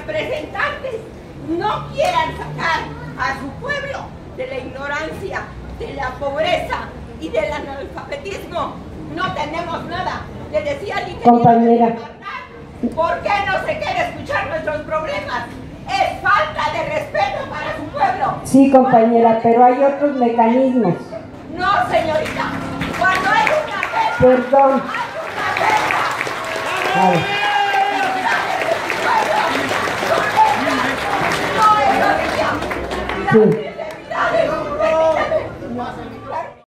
representantes no quieran sacar a su pueblo de la ignorancia, de la pobreza y del analfabetismo. No tenemos nada. Le decía al ingeniero, compañera, ¿por qué no se quiere escuchar nuestros problemas? Es falta de respeto para su pueblo. sí, compañera, pero hay otros mecanismos. No, señorita. Cuando hay una guerra, Perdón. hay una guerra. Sí.